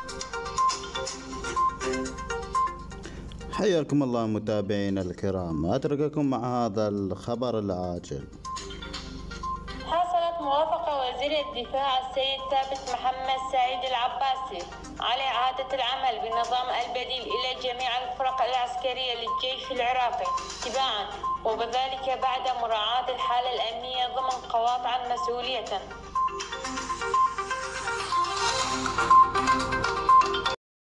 حياكم الله متابعينا الكرام، أترككم مع هذا الخبر العاجل. حصلت موافقة وزير الدفاع السيد ثابت محمد سعيد العباسي على إعادة العمل بالنظام البديل إلى جميع الفرق العسكرية للجيش العراقي تباعا، وبذلك بعد مراعاة الحالة الأمنية ضمن قواطع مسؤولية.